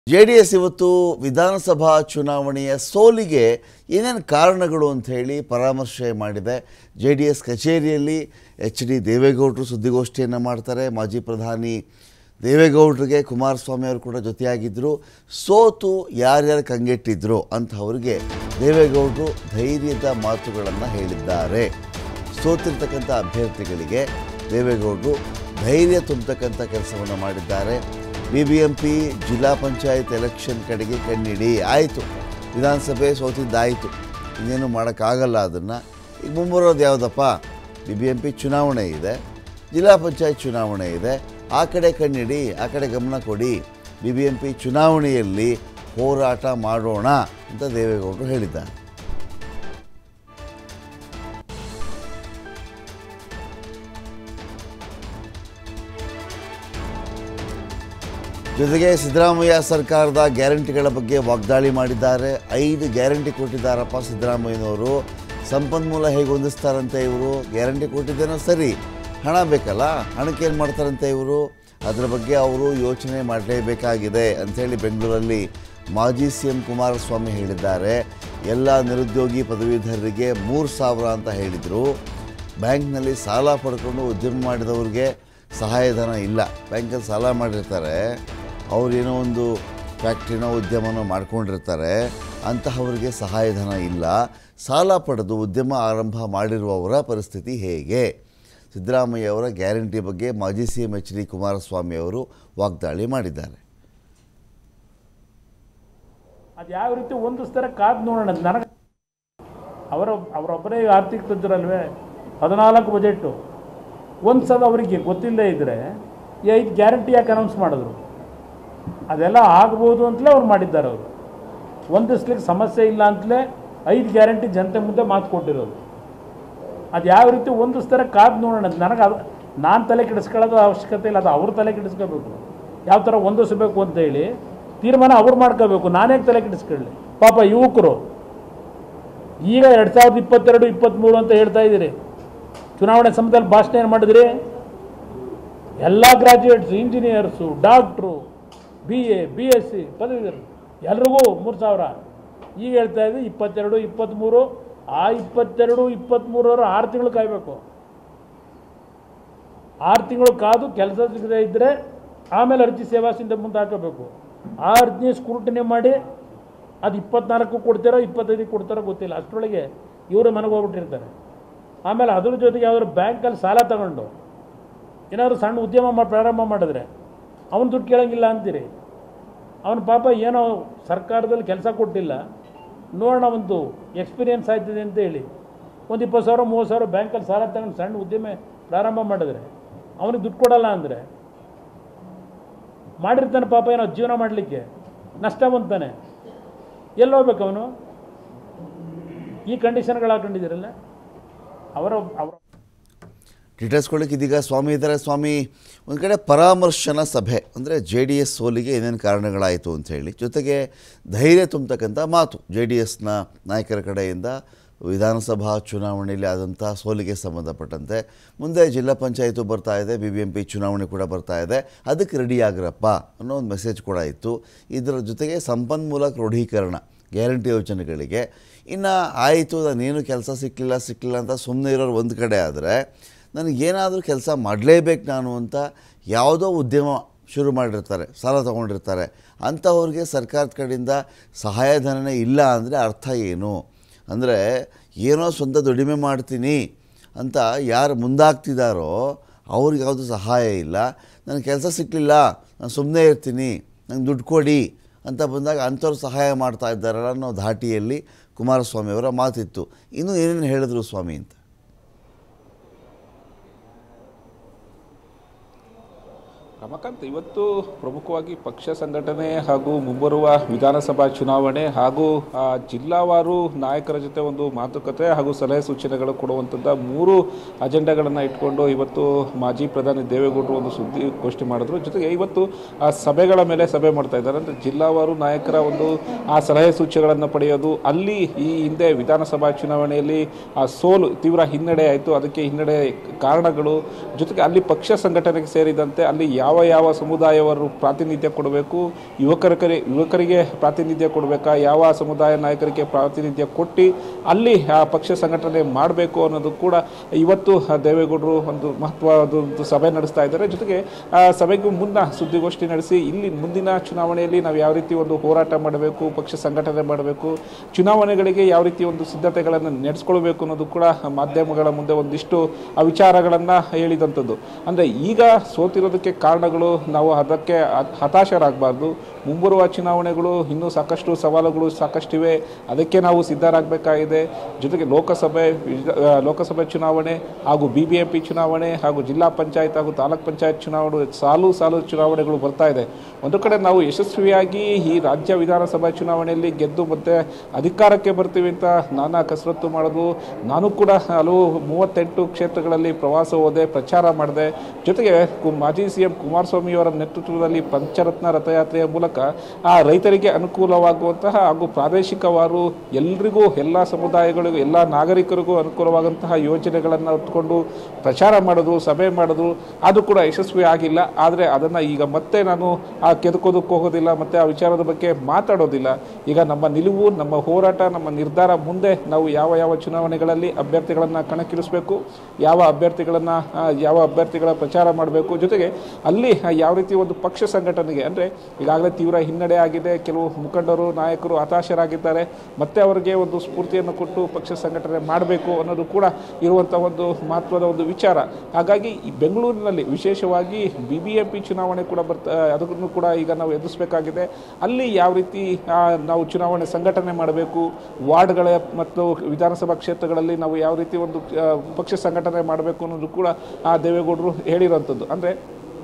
JDS ಇವತ್ತು ವಿಧಾನಸಭಾ ಚುನಾವಣೆಯ ಸೋಲಿಗೆ ಏನೇನು ಕಾರಣಗಳು ಅಂತ ಹೇಳಿ ಪರಾಮರ್ಶೆ ಮಾಡಿದೆ. ಜೆಡಿಎಸ್ ಕಚೇರಿಯಲ್ಲಿ ಎಚ್.ಡಿ. ದೇವೇಗೌಡರು ಸುದ್ದಿಗೋಷ್ಠಿಯನ್ನು ಮಾಡ್ತಾರೆ. ಮಾಜಿ ಪ್ರಧಾನಿ ದೇವೇಗೌಡರಿಗೆ ಕುಮಾರಸ್ವಾಮಿ ಅವರು ಕೂಡ ಜೊತೆಯಾಗಿದ್ದರು. ಸೋತು ಯಾರ್ಯಾರು ಕಂಗೆಟ್ಟಿದ್ರು ಅಂತಹವರಿಗೆ ದೇವೇಗೌಡರು ಧೈರ್ಯದ ಮಾತುಗಳನ್ನು ಹೇಳಿದ್ದಾರೆ. ಸೋತಿರ್ತಕ್ಕಂಥ ಅಭ್ಯರ್ಥಿಗಳಿಗೆ ದೇವೇಗೌಡರು ಧೈರ್ಯ ತುಂಬತಕ್ಕಂಥ ಕೆಲಸವನ್ನು ಮಾಡಿದ್ದಾರೆ. BBMP ಜಿಲ್ಲಾ ಪಂಚಾಯತ್ ಎಲೆಕ್ಷನ್ ಕಡೆಗೆ ಕಣ್ಣಿಡಿ. ಆಯಿತು, ವಿಧಾನಸಭೆ ಸೋತಿದ್ದಾಯಿತು, ಇನ್ನೇನು ಮಾಡೋಕ್ಕಾಗಲ್ಲ. ಅದನ್ನು ಈಗ ಮುಂಬರೋದು ಯಾವುದಪ್ಪ? BBMP ಚುನಾವಣೆ ಇದೆ, ಜಿಲ್ಲಾ ಪಂಚಾಯತ್ ಚುನಾವಣೆ ಇದೆ. ಆ ಕಡೆ ಕಣ್ಣಿಡಿ, ಆ ಕಡೆ ಗಮನ ಕೊಡಿ. BBMP ಚುನಾವಣೆಯಲ್ಲಿ ಹೋರಾಟ ಮಾಡೋಣ ಅಂತ ದೇವೇಗೌಡರು ಹೇಳಿದ್ದಾರೆ. ಜೊತೆಗೆ ಸಿದ್ದರಾಮಯ್ಯ ಸರ್ಕಾರದ ಗ್ಯಾರಂಟಿಗಳ ಬಗ್ಗೆ ವಾಗ್ದಾಳಿ ಮಾಡಿದ್ದಾರೆ. 5 ಗ್ಯಾರಂಟಿ ಕೊಟ್ಟಿದ್ದಾರಪ್ಪ ಸಿದ್ದರಾಮಯ್ಯನವರು. ಸಂಪನ್ಮೂಲ ಹೇಗೆ ಹೊಂದಿಸ್ತಾರಂತೆ ಇವರು? ಗ್ಯಾರಂಟಿ ಕೊಟ್ಟಿದ್ದೇನೋ ಸರಿ, ಹಣ ಬೇಕಲ್ಲ, ಹಣಕ್ಕೆ ಏನು ಮಾಡ್ತಾರಂತೆ ಇವರು? ಅದರ ಬಗ್ಗೆ ಅವರು ಯೋಚನೆ ಮಾಡಲೇಬೇಕಾಗಿದೆ ಅಂಥೇಳಿ ಬೆಂಗಳೂರಲ್ಲಿ ಮಾಜಿ CM ಕುಮಾರಸ್ವಾಮಿ ಹೇಳಿದ್ದಾರೆ. ಎಲ್ಲ ನಿರುದ್ಯೋಗಿ ಪದವೀಧರರಿಗೆ 3,000 ಅಂತ ಹೇಳಿದರು. ಬ್ಯಾಂಕ್ನಲ್ಲಿ ಸಾಲ ಪಡ್ಕೊಂಡು ಉದ್ಯಮ ಮಾಡಿದವ್ರಿಗೆ ಸಹಾಯಧನ ಇಲ್ಲ. ಬ್ಯಾಂಕಲ್ಲಿ ಸಾಲ ಮಾಡಿರ್ತಾರೆ, ಅವರೇನೋ ಒಂದು ಫ್ಯಾಕ್ಟ್ರಿನೋ ಉದ್ಯಮನೋ ಮಾಡ್ಕೊಂಡಿರ್ತಾರೆ, ಅಂತಹವರಿಗೆ ಸಹಾಯಧನ ಇಲ್ಲ. ಸಾಲ ಪಡೆದು ಉದ್ಯಮ ಆರಂಭ ಮಾಡಿರುವವರ ಪರಿಸ್ಥಿತಿ ಹೇಗೆ? ಸಿದ್ದರಾಮಯ್ಯ ಅವರ ಗ್ಯಾರಂಟಿ ಬಗ್ಗೆ ಮಾಜಿ CM H.D. ಕುಮಾರಸ್ವಾಮಿ ಅವರು ವಾಗ್ದಾಳಿ ಮಾಡಿದ್ದಾರೆ. ಅದು ಯಾವ ರೀತಿ ಹೊಂದಿಸ್ತಾರೆ ಕಾದು ನೋಡೋಣ. ನನಗೆ ಅವರೊಬ್ಬರೇ ಆರ್ಥಿಕ ತಜ್ಞರಲ್ವೇ? 14 ಬಜೆಟು ಒಂದು ಸಲ ಅವರಿಗೆ ಗೊತ್ತಿಲ್ಲದೆ ಇದ್ದರೆ 5 ಗ್ಯಾರಂಟಿ ಯಾಕೆ ಅನೌನ್ಸ್ ಮಾಡಿದ್ರು? ಅದೆಲ್ಲ ಆಗ್ಬೋದು ಅಂತಲೇ ಅವ್ರು ಮಾಡಿದ್ದಾರೆ. ಅವರು ಹೊಂದಿಸ್ಲಿಕ್ಕೆ ಸಮಸ್ಯೆ ಇಲ್ಲ ಅಂತಲೇ 5 ಗ್ಯಾರಂಟಿ ಜನತೆ ಮುಂದೆ ಮಾತು ಕೊಟ್ಟಿರೋದು. ಅದು ಯಾವ ರೀತಿ ಹೊಂದಿಸ್ತಾರೆ ಕಾದು ನೋಡೋಣ. ನನಗೆ ನಾನು ತಲೆ ಕೆಡಿಸ್ಕೊಳ್ಳೋದು ಅವಶ್ಯಕತೆ ಇಲ್ಲ, ಅದು ಅವ್ರ ತಲೆ ಕೆಡಿಸ್ಕೋಬೇಕು. ಯಾವ ಥರ ಹೊಂದಿಸಬೇಕು ಅಂತೇಳಿ ತೀರ್ಮಾನ ಅವ್ರು ಮಾಡ್ಕೋಬೇಕು. ನಾನೇಗೆ ತಲೆ ಕೆಡಿಸ್ಕೊಳ್ಳಿ? ಪಾಪ ಯುವಕರು ಈಗ 2022-23 ಅಂತ ಹೇಳ್ತಾ ಇದ್ದೀರಿ. ಚುನಾವಣೆ ಸಮಯದಲ್ಲಿ ಭಾಷಣ ಏನು ಮಾಡಿದ್ರಿ? ಎಲ್ಲ graduates, engineers, doctor, BA BSc ಪದವೀಧರರು ಎಲ್ರಿಗೂ 3,000. ಈಗ ಹೇಳ್ತಾ ಇದ್ದೀವಿ 22-23. ಆ 22-23 6 ತಿಂಗಳು ಕಾಯಬೇಕು. 6 ತಿಂಗಳು ಕಾದು ಕೆಲಸ ಸಿಗದೇ ಇದ್ದರೆ ಆಮೇಲೆ ಅರ್ಜಿ ಸೇವಾಸಿಂದ ಮುಂದೆ ಹಾಕಬೇಕು. ಆ ಅರ್ಜಿ ಸ್ಕ್ರೂಟಿನಿ ಮಾಡಿ ಅದು 24 ಕೊಡ್ತಾರೋ 25 ಕೊಡ್ತಾರೋ ಗೊತ್ತಿಲ್ಲ. ಅಷ್ಟರೊಳಗೆ ಇವರು ಮನೆಗೆ ಹೋಗ್ಬಿಟ್ಟಿರ್ತಾರೆ. ಆಮೇಲೆ ಅದ್ರ ಜೊತೆಗೆ ಯಾವ್ದಾದ್ರು ಬ್ಯಾಂಕಲ್ಲಿ ಸಾಲ ತಗೊಂಡು ಏನಾದರೂ ಸಣ್ಣ ಉದ್ಯಮ ಪ್ರಾರಂಭ ಮಾಡಿದ್ರೆ ಅವನು ದುಡ್ಡು ಕೇಳೋಂಗಿಲ್ಲ ಅಂತೀರಿ. ಅವನ ಪಾಪ ಏನೋ ಸರ್ಕಾರದಲ್ಲಿ ಕೆಲಸ ಕೊಟ್ಟಿಲ್ಲ, ನೋಡೋಣ ಒಂದು ಎಕ್ಸ್ಪೀರಿಯೆನ್ಸ್ ಆಯ್ತದೆ ಅಂತ ಹೇಳಿ ಒಂದು 20,000-30,000 ಬ್ಯಾಂಕಲ್ಲಿ ಸಾಲ ತಗೊಂಡು ಸಣ್ಣ ಉದ್ಯಮ ಪ್ರಾರಂಭ ಮಾಡಿದ್ರೆ ಅವನಿಗೆ ದುಡ್ಡು ಕೊಡಲ್ಲ ಅಂದರೆ ಮಾಡಿರ್ತಾನೆ ಪಾಪ ಏನೋ ಜೀವನ ಮಾಡಲಿಕ್ಕೆ, ನಷ್ಟ ಬಂತಾನೆ. ಎಲ್ಲಿ ಹೋಗ್ಬೇಕು ಅವನು? ಈ ಕಂಡೀಷನ್ಗಳು ಹಾಕೊಂಡಿದ್ದೀರಲ್ಲ ಅವರ ಡೀಟೇಲ್ಸ್ಕೊಳ್ಳಿಕ್ಕೆ ಇದೀಗ ಸ್ವಾಮಿ ಇದ್ದಾರೆ. ಸ್ವಾಮಿ, ಒಂದು ಕಡೆ ಪರಾಮರ್ಶನ ಸಭೆ ಅಂದರೆ JDS ಸೋಲಿಗೆ ಏನೇನು ಕಾರಣಗಳಾಯಿತು ಅಂಥೇಳಿ, ಜೊತೆಗೆ ಧೈರ್ಯ ತುಂಬತಕ್ಕಂಥ ಮಾತು JDSನ ನಾಯಕರ ಕಡೆಯಿಂದ ವಿಧಾನಸಭಾ ಚುನಾವಣೆಯಲ್ಲಿ ಆದಂಥ ಸೋಲಿಗೆ ಸಂಬಂಧಪಟ್ಟಂತೆ. ಮುಂದೆ ಜಿಲ್ಲಾ ಪಂಚಾಯತು ಬರ್ತಾ ಇದೆ, BBMP ಚುನಾವಣೆ ಕೂಡ ಬರ್ತಾ ಇದೆ, ಅದಕ್ಕೆ ರೆಡಿ ಆಗಿರಪ್ಪ ಅನ್ನೋ ಒಂದು ಮೆಸೇಜ್ ಕೂಡ ಇತ್ತು. ಇದರ ಜೊತೆಗೆ ಸಂಪನ್ಮೂಲ ಕ್ರೋಢೀಕರಣ ಗ್ಯಾರಂಟಿ ಯೋಜನೆಗಳಿಗೆ. ಇನ್ನು ಆಯಿತು, ನಾನೇನು ಕೆಲಸ ಸಿಕ್ಕಲಿಲ್ಲ ಅಂತ ಸುಮ್ಮನೆ ಇರೋರು ಒಂದು ಕಡೆ ಆದರೆ, ನನಗೇನಾದರೂ ಕೆಲಸ ಮಾಡಲೇಬೇಕು ನಾನು ಅಂತ ಯಾವುದೋ ಉದ್ಯಮ ಶುರು ಮಾಡಿರ್ತಾರೆ, ಸಾಲ ತೊಗೊಂಡಿರ್ತಾರೆ, ಅಂಥವ್ರಿಗೆ ಸರ್ಕಾರದ ಕಡೆಯಿಂದ ಸಹಾಯಧನನೇ ಇಲ್ಲ ಅಂದರೆ ಅರ್ಥ ಏನು? ಅಂದರೆ ಏನೋ ಸ್ವಂತ ದುಡಿಮೆ ಮಾಡ್ತೀನಿ ಅಂತ ಯಾರು ಮುಂದಾಗ್ತಿದ್ದಾರೋ ಅವ್ರಿಗೆ ಯಾವುದು ಸಹಾಯ ಇಲ್ಲ. ನನಗೆ ಕೆಲಸ ಸಿಕ್ಕಲಿಲ್ಲ, ನಾನು ಸುಮ್ಮನೆ ಇರ್ತೀನಿ, ನಂಗೆ ದುಡ್ಡು ಕೊಡಿ ಅಂತ ಬಂದಾಗ ಅಂಥವ್ರು ಸಹಾಯ ಮಾಡ್ತಾ ಇದ್ದಾರಲ್ಲ ಅನ್ನೋ ಧಾಟಿಯಲ್ಲಿ ಕುಮಾರಸ್ವಾಮಿ ಅವರ ಮಾತಿತ್ತು. ಇನ್ನೂ ಏನೇನು ಹೇಳಿದ್ರು ಸ್ವಾಮಿ ಅಂತ? ರಮಾಕಾಂತ್, ಇವತ್ತು ಪ್ರಮುಖವಾಗಿ ಪಕ್ಷ ಸಂಘಟನೆ ಹಾಗೂ ಮುಂಬರುವ ವಿಧಾನಸಭಾ ಚುನಾವಣೆ ಹಾಗೂ ಜಿಲ್ಲಾವಾರು ನಾಯಕರ ಜೊತೆ ಒಂದು ಮಾತುಕತೆ ಹಾಗೂ ಸಲಹೆ ಸೂಚನೆಗಳು ಕೊಡುವಂಥದ್ದು 3 ಅಜೆಂಡಾಗಳನ್ನು ಇಟ್ಕೊಂಡು ಇವತ್ತು ಮಾಜಿ ಪ್ರಧಾನಿ ದೇವೇಗೌಡರು ಒಂದು ಸುದ್ದಿಗೋಷ್ಠಿ ಮಾಡಿದ್ರು. ಜೊತೆಗೆ ಇವತ್ತು ಆ ಸಭೆಗಳ ಮೇಲೆ ಸಭೆ ಮಾಡ್ತಾ ಇದ್ದಾರೆ. ಅಂದರೆ ಜಿಲ್ಲಾವಾರು ನಾಯಕರ ಒಂದು ಆ ಸಲಹೆ ಸೂಚನೆಗಳನ್ನು ಪಡೆಯೋದು, ಅಲ್ಲಿ ಈ ಹಿಂದೆ ವಿಧಾನಸಭಾ ಚುನಾವಣೆಯಲ್ಲಿ ಆ ಸೋಲು ತೀವ್ರ ಹಿನ್ನಡೆ ಆಯಿತು, ಅದಕ್ಕೆ ಹಿನ್ನಡೆ ಕಾರಣಗಳು, ಜೊತೆಗೆ ಅಲ್ಲಿ ಪಕ್ಷ ಸಂಘಟನೆಗೆ ಸೇರಿದಂತೆ ಅಲ್ಲಿ ಯಾವ ಯಾವ ಸಮುದಾಯವರು ಪ್ರಾತಿನಿಧ್ಯ ಕೊಡಬೇಕು, ಯುವಕರಿಗೆ ಪ್ರಾತಿನಿಧ್ಯ ಕೊಡಬೇಕಾ, ಯಾವ ಸಮುದಾಯ ನಾಯಕರಿಗೆ ಪ್ರಾತಿನಿಧ್ಯ ಕೊಟ್ಟು ಅಲ್ಲಿ ಆ ಪಕ್ಷ ಸಂಘಟನೆ ಮಾಡಬೇಕು ಅನ್ನೋದು ಕೂಡ ಇವತ್ತು ದೇವೇಗೌಡರು ಒಂದು ಮಹತ್ವದ ಒಂದು ಸಭೆ ನಡೆಸ್ತಾ ಇದ್ದಾರೆ. ಜೊತೆಗೆ ಆ ಸಭೆಗೂ ಮುನ್ನ ಸುದ್ದಿಗೋಷ್ಠಿ ನಡೆಸಿ ಇಲ್ಲಿ ಮುಂದಿನ ಚುನಾವಣೆಯಲ್ಲಿ ನಾವು ಯಾವ ರೀತಿ ಒಂದು ಹೋರಾಟ ಮಾಡಬೇಕು, ಪಕ್ಷ ಸಂಘಟನೆ ಮಾಡಬೇಕು, ಚುನಾವಣೆಗಳಿಗೆ ಯಾವ ರೀತಿ ಒಂದು ಸಿದ್ಧತೆಗಳನ್ನು ನಡೆಸ್ಕೊಳ್ಬೇಕು ಅನ್ನೋದು ಕೂಡ ಮಾಧ್ಯಮಗಳ ಮುಂದೆ ಒಂದಿಷ್ಟು ವಿಚಾರಗಳನ್ನು ಹೇಳಿದಂಥದ್ದು. ಅಂದರೆ ಈಗ ಸೋತಿರೋದಕ್ಕೆ ಕಾರಣಗಳು, ನಾವು ಅದಕ್ಕೆ ಹತಾಶರಾಗಬಾರ್ದು. ಮುಂಬರುವ ಚುನಾವಣೆಗಳು ಇನ್ನೂ ಸಾಕಷ್ಟು ಸವಾಲುಗಳು ಸಾಕಷ್ಟಿವೆ, ಅದಕ್ಕೆ ನಾವು ಸಿದ್ಧರಾಗಬೇಕಾಗಿದೆ. ಜೊತೆಗೆ ಲೋಕಸಭೆ ಚುನಾವಣೆ ಹಾಗೂ BBMP ಚುನಾವಣೆ ಹಾಗೂ ಜಿಲ್ಲಾ ಪಂಚಾಯತ್ ಹಾಗೂ ತಾಲೂಕ್ ಪಂಚಾಯತ್ ಚುನಾವಣೆ ಸಾಲು ಚುನಾವಣೆಗಳು ಬರ್ತಾ ಇದೆ. ಒಂದು ಕಡೆ ನಾವು ಯಶಸ್ವಿಯಾಗಿ ಈ ರಾಜ್ಯ ವಿಧಾನಸಭಾ ಚುನಾವಣೆಯಲ್ಲಿ ಗೆದ್ದು ಮತ್ತೆ ಅಧಿಕಾರಕ್ಕೆ ಬರ್ತೀವಿ ಅಂತ ನಾನಾ ಕಸರತ್ತು ಮಾಡೋದು. ನಾನು ಕೂಡ ಹಲವು 38 ಕ್ಷೇತ್ರಗಳಲ್ಲಿ ಪ್ರವಾಸ ಹೋದೆ, ಪ್ರಚಾರ ಮಾಡಿದೆ. ಜೊತೆಗೆ ಮಾಜಿ CM ಕುಮಾರಸ್ವಾಮಿಯವರ ನೇತೃತ್ವದಲ್ಲಿ ಪಂಚರತ್ನ ರಥಯಾತ್ರೆಯ ಮೂಲಕ ಆ ರೈತರಿಗೆ ಅನುಕೂಲವಾಗುವಂತಹ ಹಾಗೂ ಪ್ರಾದೇಶಿಕವಾರು ಎಲ್ರಿಗೂ, ಎಲ್ಲ ಸಮುದಾಯಗಳಿಗೂ, ಎಲ್ಲ ನಾಗರಿಕರಿಗೂ ಅನುಕೂಲವಾದಂತಹ ಯೋಜನೆಗಳನ್ನು ಹೊತ್ಕೊಂಡು ಪ್ರಚಾರ ಮಾಡೋದು, ಸಭೆ ಮಾಡೋದು, ಅದು ಕೂಡ ಯಶಸ್ವಿ ಆಗಿಲ್ಲ. ಆದರೆ ಅದನ್ನು ಈಗ ಮತ್ತೆ ನಾನು ಕೆದಕೋದಕ್ಕೆ ಹೋಗೋದಿಲ್ಲ, ಮತ್ತು ಆ ವಿಚಾರದ ಬಗ್ಗೆ ಮಾತಾಡೋದಿಲ್ಲ. ಈಗ ನಮ್ಮ ನಿಲುವು, ನಮ್ಮ ಹೋರಾಟ, ನಮ್ಮ ನಿರ್ಧಾರ ಮುಂದೆ ನಾವು ಯಾವ ಚುನಾವಣೆಗಳಲ್ಲಿ ಅಭ್ಯರ್ಥಿಗಳನ್ನು ಕಣಕ್ಕಿಳಿಸಬೇಕು, ಯಾವ ಅಭ್ಯರ್ಥಿಗಳ ಪ್ರಚಾರ ಮಾಡಬೇಕು, ಜೊತೆಗೆ ಅಲ್ಲಿ ಯಾವ ರೀತಿ ಒಂದು ಪಕ್ಷ ಸಂಘಟನೆಗೆ, ಅಂದರೆ ಈಗಾಗಲೇ ತೀವ್ರ ಹಿನ್ನಡೆ ಆಗಿದೆ, ಕೆಲವು ಮುಖಂಡರು ನಾಯಕರು ಹತಾಶರಾಗಿದ್ದಾರೆ, ಮತ್ತೆ ಅವರಿಗೆ ಒಂದು ಸ್ಫೂರ್ತಿಯನ್ನು ಕೊಟ್ಟು ಪಕ್ಷ ಸಂಘಟನೆ ಮಾಡಬೇಕು ಅನ್ನೋದು ಕೂಡ ಇರುವಂಥ ಒಂದು ಮಹತ್ವದ ಒಂದು ವಿಚಾರ. ಹಾಗಾಗಿ ಈ ಬೆಂಗಳೂರಿನಲ್ಲಿ ವಿಶೇಷವಾಗಿ BBMP ಚುನಾವಣೆ ಕೂಡ ಅದನ್ನು ಕೂಡ ಈಗ ನಾವು ಎದುರಿಸಬೇಕಾಗಿದೆ. ಅಲ್ಲಿ ಯಾವ ರೀತಿ ನಾವು ಚುನಾವಣೆ ಸಂಘಟನೆ ಮಾಡಬೇಕು, ವಾರ್ಡ್ಗಳ ಮತ್ತು ವಿಧಾನಸಭಾ ಕ್ಷೇತ್ರಗಳಲ್ಲಿ ನಾವು ಯಾವ ರೀತಿ ಒಂದು ಪಕ್ಷ ಸಂಘಟನೆ ಮಾಡಬೇಕು ಅನ್ನೋದು ಕೂಡ ದೇವೇಗೌಡರು ಹೇಳಿರೋಂಥದ್ದು. ಅಂದರೆ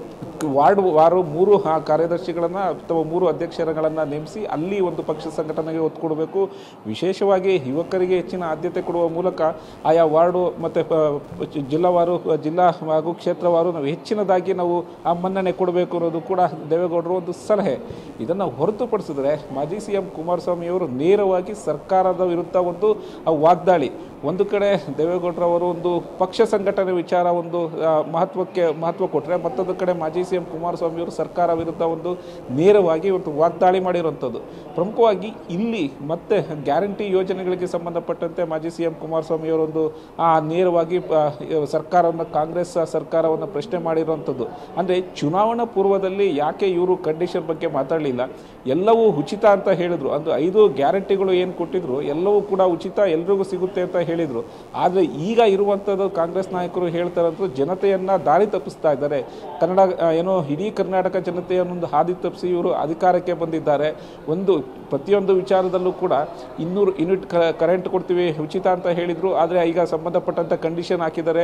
ವಾರು 3 ಕಾರ್ಯದರ್ಶಿಗಳನ್ನು ಅಥವಾ 3 ಅಧ್ಯಕ್ಷರುಗಳನ್ನು ನೇಮಿಸಿ ಅಲ್ಲಿ ಒಂದು ಪಕ್ಷ ಸಂಘಟನೆಗೆ ಒತ್ತು ಕೊಡಬೇಕು. ವಿಶೇಷವಾಗಿ ಯುವಕರಿಗೆ ಹೆಚ್ಚಿನ ಆದ್ಯತೆ ಕೊಡುವ ಮೂಲಕ ಆಯಾ ವಾರ್ಡು ಮತ್ತು ಜಿಲ್ಲಾ ಹಾಗೂ ಕ್ಷೇತ್ರವಾರು ನಾವು ಹೆಚ್ಚಿನದಾಗಿ ನಾವು ಆ ಮನ್ನಣೆ ಕೊಡಬೇಕು ಅನ್ನೋದು ಕೂಡ ದೇವೇಗೌಡರು ಒಂದು ಸಲಹೆ. ಇದನ್ನು ಹೊರತುಪಡಿಸಿದ್ರೆ ಮಾಜಿ CM ಕುಮಾರಸ್ವಾಮಿಯವರು ನೇರವಾಗಿ ಸರ್ಕಾರದ ವಿರುದ್ಧ ಒಂದು ವಾಗ್ದಾಳಿ. ಒಂದು ಕಡೆ ದೇವೇಗೌಡರವರು ಒಂದು ಪಕ್ಷ ಸಂಘಟನೆ ವಿಚಾರ ಒಂದು ಮಹತ್ವ ಕೊಟ್ಟರೆ, ಮತ್ತೊಂದು ಕಡೆ ಮಾಜಿ CM ಕುಮಾರಸ್ವಾಮಿಯವರು ಸರ್ಕಾರ ವಿರುದ್ಧ ಒಂದು ನೇರವಾಗಿ ಒಂದು ವಾಗ್ದಾಳಿ ಮಾಡಿರುವಂಥದ್ದು. ಪ್ರಮುಖವಾಗಿ ಇಲ್ಲಿ ಮತ್ತೆ ಗ್ಯಾರಂಟಿ ಯೋಜನೆಗಳಿಗೆ ಸಂಬಂಧಪಟ್ಟಂತೆ ಮಾಜಿ CM ಕುಮಾರಸ್ವಾಮಿಯವರೊಂದು ನೇರವಾಗಿ ಕಾಂಗ್ರೆಸ್ ಸರ್ಕಾರವನ್ನು ಪ್ರಶ್ನೆ ಮಾಡಿರುವಂಥದ್ದು. ಅಂದರೆ ಚುನಾವಣಾ ಪೂರ್ವದಲ್ಲಿ ಯಾಕೆ ಇವರು ಕಂಡೀಷನ್ ಬಗ್ಗೆ ಮಾತಾಡಲಿಲ್ಲ, ಎಲ್ಲವೂ ಉಚಿತ ಅಂತ ಹೇಳಿದರು. ಅದು 5 ಗ್ಯಾರಂಟಿಗಳು ಏನು ಕೊಟ್ಟಿದ್ರು ಎಲ್ಲವೂ ಕೂಡ ಉಚಿತ, ಎಲ್ರಿಗೂ ಸಿಗುತ್ತೆ ಅಂತ ಹೇಳಿದರು. ಆದರೆ ಈಗ ಇರುವಂಥದ್ದು ಕಾಂಗ್ರೆಸ್ ನಾಯಕರು ಹೇಳ್ತಾರಂತೂ ಜನತೆಯನ್ನು ದಾರಿ ತಪ್ಪಿಸ್ತಾ ಇದ್ದಾರೆ. ಇಡೀ ಕರ್ನಾಟಕ ಜನತೆಯನ್ನೊಂದು ಹಾದಿ ತಪ್ಪಿಸಿ ಇವರು ಅಧಿಕಾರಕ್ಕೆ ಬಂದಿದ್ದಾರೆ. ಪ್ರತಿಯೊಂದು ವಿಚಾರದಲ್ಲೂ ಕೂಡ 200 ಯೂನಿಟ್ ಕರೆಂಟ್ ಕೊಡ್ತೀವಿ ಉಚಿತ ಅಂತ ಹೇಳಿದರು. ಆದರೆ ಈಗ ಸಂಬಂಧಪಟ್ಟಂಥ ಕಂಡೀಷನ್ ಹಾಕಿದ್ದಾರೆ.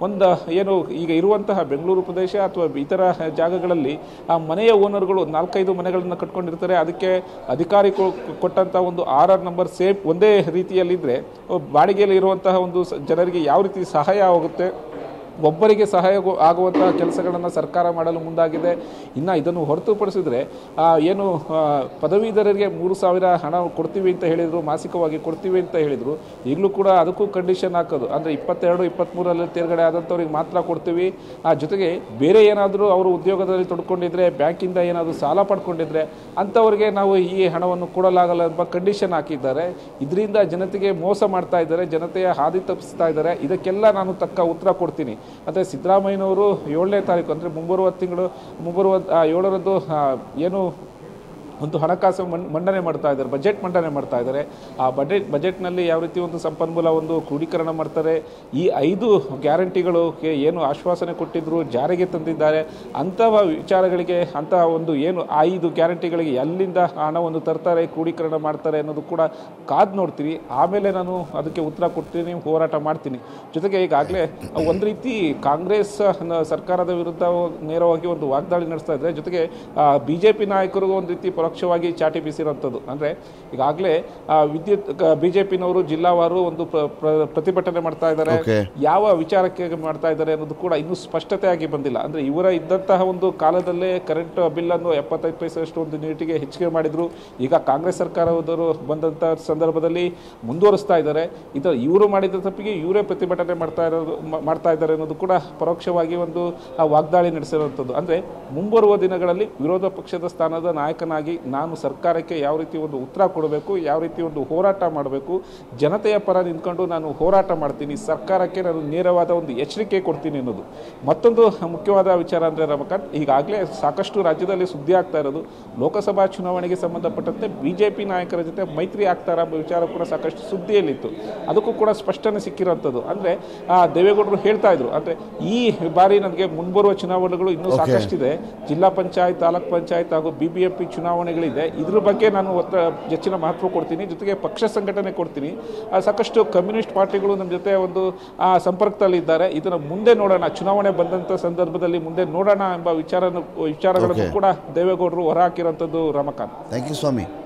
ಈಗ ಇರುವಂತಹ ಬೆಂಗಳೂರು ಪ್ರದೇಶ ಅಥವಾ ಇತರ ಜಾಗಗಳಲ್ಲಿ ಆ ಮನೆಯ ಓನರ್ಗಳು 4-5 ಮನೆಗಳನ್ನು ಕಟ್ಕೊಂಡಿರ್ತಾರೆ. ಅದಕ್ಕೆ ಅಧಿಕಾರಿ ಕೊಟ್ಟಂಥ ಒಂದು RR ನಂಬರ್ ಸೇಮ್ ಒಂದೇ ರೀತಿಯಲ್ಲಿದ್ದರೆ ಬಾಡಿಗೆಯಲ್ಲಿ ಇರುವಂತಹ ಒಂದು ಜನರಿಗೆ ಯಾವ ರೀತಿ ಸಹಾಯ ಆಗುತ್ತೆ, ಒಬ್ಬರಿಗೆ ಸಹಾಯ ಆಗುವಂತಹ ಕೆಲಸಗಳನ್ನು ಸರ್ಕಾರ ಮಾಡಲು ಮುಂದಾಗಿದೆ. ಇನ್ನು ಇದನ್ನು ಹೊರತುಪಡಿಸಿದರೆ ಪದವೀಧರರಿಗೆ 3,000 ಹಣ ಕೊಡ್ತೀವಿ ಅಂತ ಹೇಳಿದರು, ಮಾಸಿಕವಾಗಿ ಕೊಡ್ತೀವಿ ಅಂತ ಹೇಳಿದರು. ಈಗಲೂ ಕೂಡ ಅದಕ್ಕೂ ಕಂಡೀಷನ್ ಹಾಕೋದು, ಅಂದರೆ 22-23ರಲ್ಲಿ ತೇರ್ಗಡೆ ಆದಂಥವ್ರಿಗೆ ಮಾತ್ರ ಕೊಡ್ತೀವಿ. ಜೊತೆಗೆ ಬೇರೆ ಏನಾದರೂ ಅವರು ಉದ್ಯೋಗದಲ್ಲಿ ತೊಡ್ಕೊಂಡಿದ್ರೆ, ಬ್ಯಾಂಕಿಂದ ಏನಾದರೂ ಸಾಲ ಪಡ್ಕೊಂಡಿದ್ರೆ ಅಂಥವ್ರಿಗೆ ನಾವು ಈ ಹಣವನ್ನು ಕೊಡಲಾಗಲ್ಲ ಎಂಬ ಕಂಡೀಷನ್ ಹಾಕಿದ್ದಾರೆ. ಇದರಿಂದ ಜನತೆಗೆ ಮೋಸ ಮಾಡ್ತಾ ಇದ್ದಾರೆ, ಜನತೆಯ ಹಾದಿ ತಪ್ಪಿಸ್ತಾ ಇದ್ದಾರೆ. ಇದಕ್ಕೆಲ್ಲ ನಾನು ತಕ್ಕ ಉತ್ತರ ಕೊಡ್ತೀನಿ. ಮತ್ತು ಸಿದ್ದರಾಮಯ್ಯನವರು 7ನೇ ತಾರೀಕು ಅಂದರೆ ಮುಂಬರುವ 7ರಂದು ಒಂದು ಹಣಕಾಸು ಮಂಡನೆ ಮಾಡ್ತಾ ಇದ್ದಾರೆ, ಬಜೆಟ್ ಮಂಡನೆ ಮಾಡ್ತಾ ಇದ್ದಾರೆ. ಆ ಬಜೆಟ್ನಲ್ಲಿ ಯಾವ ರೀತಿ ಒಂದು ಸಂಪನ್ಮೂಲ ಒಂದು ಕ್ರೋಢೀಕರಣ ಮಾಡ್ತಾರೆ, ಈ 5 ಗ್ಯಾರಂಟಿಗಳಿಗೆ ಏನು ಆಶ್ವಾಸನೆ ಕೊಟ್ಟಿದ್ರು ಜಾರಿಗೆ ತಂದಿದ್ದಾರೆ ಅಂತಹ ವಿಚಾರಗಳಿಗೆ, ಅಂತಹ ಒಂದು 5 ಗ್ಯಾರಂಟಿಗಳಿಗೆ ಎಲ್ಲಿಂದ ಹಣವನ್ನು ತರ್ತಾರೆ, ಕ್ರೋಢೀಕರಣ ಮಾಡ್ತಾರೆ ಅನ್ನೋದು ಕೂಡ ಕಾದು ನೋಡ್ತೀವಿ. ಆಮೇಲೆ ನಾನು ಅದಕ್ಕೆ ಉತ್ತರ ಕೊಡ್ತೀನಿ, ಹೋರಾಟ ಮಾಡ್ತೀನಿ. ಜೊತೆಗೆ ಈಗಾಗಲೇ ಒಂದು ರೀತಿ ಕಾಂಗ್ರೆಸ್ ಸರ್ಕಾರದ ವಿರುದ್ಧ ನೇರವಾಗಿ ಒಂದು ವಾಗ್ದಾಳಿ ನಡೆಸ್ತಾ ಇದ್ದಾರೆ. ಜೊತೆಗೆ BJP ನಾಯಕರಿಗೂ ಒಂದು ರೀತಿ ಪರೋಕ್ಷವಾಗಿ ಚಾಟಿ ಬೀಸಿರೋಂಥದ್ದು. ಅಂದರೆ ಈಗಾಗಲೇ ವಿದ್ಯುತ್ BJPನವರು ಜಿಲ್ಲಾವಾರು ಒಂದು ಪ್ರತಿಭಟನೆ ಮಾಡ್ತಾ ಇದ್ದಾರೆ. ಯಾವ ವಿಚಾರಕ್ಕೆ ಮಾಡ್ತಾ ಇದ್ದಾರೆ ಅನ್ನೋದು ಕೂಡ ಇನ್ನೂ ಸ್ಪಷ್ಟತೆಯಾಗಿ ಬಂದಿಲ್ಲ. ಅಂದರೆ ಇವರ ಇದ್ದಂತಹ ಒಂದು ಕಾಲದಲ್ಲೇ ಕರೆಂಟ್ ಬಿಲ್ಲನ್ನು 75 ಪೈಸೆಯಷ್ಟು ಒಂದು ಯೂನಿಟ್ಗೆ ಹೆಚ್ಚಿಗೆ ಮಾಡಿದರು. ಈಗ ಕಾಂಗ್ರೆಸ್ ಸರ್ಕಾರದವರು ಬಂದಂಥ ಸಂದರ್ಭದಲ್ಲಿ ಮುಂದುವರಿಸ್ತಾ ಇದ್ದಾರೆ. ಇವರು ಮಾಡಿದ ತಪ್ಪಿಗೆ ಇವರೇ ಪ್ರತಿಭಟನೆ ಮಾಡ್ತಾ ಇದ್ದಾರೆ ಅನ್ನೋದು ಕೂಡ ಪರೋಕ್ಷವಾಗಿ ಒಂದು ವಾಗ್ದಾಳಿ ನಡೆಸಿರುವಂಥದ್ದು. ಅಂದರೆ ಮುಂಬರುವ ದಿನಗಳಲ್ಲಿ ವಿರೋಧ ಪಕ್ಷದ ಸ್ಥಾನದ ನಾಯಕನಾಗಿ ನಾನು ಸರ್ಕಾರಕ್ಕೆ ಯಾವ ರೀತಿ ಒಂದು ಉತ್ತರ ಕೊಡಬೇಕು, ಯಾವ ರೀತಿ ಒಂದು ಹೋರಾಟ ಮಾಡಬೇಕು, ಜನತೆಯ ಪರ ನಿಂತ್ಕೊಂಡು ನಾನು ಹೋರಾಟ ಮಾಡ್ತೀನಿ, ಸರ್ಕಾರಕ್ಕೆ ನಾನು ನೇರವಾದ ಒಂದು ಎಚ್ಚರಿಕೆ ಕೊಡ್ತೀನಿ ಅನ್ನೋದು. ಮತ್ತೊಂದು ಮುಖ್ಯವಾದ ವಿಚಾರ ಅಂದರೆ ರಮಕಾಂತ್, ಈಗಾಗಲೇ ಸಾಕಷ್ಟು ರಾಜ್ಯದಲ್ಲಿ ಸುದ್ದಿ ಆಗ್ತಾ ಇರೋದು ಲೋಕಸಭಾ ಚುನಾವಣೆಗೆ ಸಂಬಂಧಪಟ್ಟಂತೆ BJP ನಾಯಕರ ಜೊತೆ ಮೈತ್ರಿ ಆಗ್ತಾರ ಎಂಬ ವಿಚಾರ ಕೂಡ ಸಾಕಷ್ಟು ಸುದ್ದಿಯಲ್ಲಿತ್ತು. ಅದಕ್ಕೂ ಕೂಡ ಸ್ಪಷ್ಟನೆ ಸಿಕ್ಕಿರೋಂಥದ್ದು. ಅಂದರೆ ದೇವೇಗೌಡರು ಹೇಳ್ತಾ ಇದ್ರು, ಅಂದರೆ ಈ ಬಾರಿ ನನಗೆ ಮುಂಬರುವ ಚುನಾವಣೆಗಳು ಇನ್ನೂ ಸಾಕಷ್ಟಿದೆ, ಜಿಲ್ಲಾ ಪಂಚಾಯತ್, ತಾಲೂಕ್ ಪಂಚಾಯತ್ ಹಾಗೂ BBMP ಚುನಾವಣೆಗಳಿದೆ, ಇದ್ರ ಬಗ್ಗೆ ನಾನು ಹೆಚ್ಚಿನ ಮಹತ್ವ ಕೊಡ್ತೀನಿ, ಜೊತೆಗೆ ಪಕ್ಷ ಸಂಘಟನೆ ಕೊಡ್ತೀನಿ. ಸಾಕಷ್ಟು ಕಮ್ಯುನಿಸ್ಟ್ ಪಾರ್ಟಿಗಳು ನಮ್ಮ ಜೊತೆ ಒಂದು ಸಂಪರ್ಕದಲ್ಲಿ ಇದ್ದಾರೆ, ಇದನ್ನು ಮುಂದೆ ನೋಡೋಣ, ಚುನಾವಣೆ ಬಂದಂಥ ಸಂದರ್ಭದಲ್ಲಿ ಮುಂದೆ ನೋಡೋಣ ಎಂಬ ವಿಚಾರಗಳನ್ನು ಕೂಡ ದೇವೇಗೌಡರು ಹೊರಹಾಕಿರೋಂಥದ್ದು. Ramakant, thank you Swami.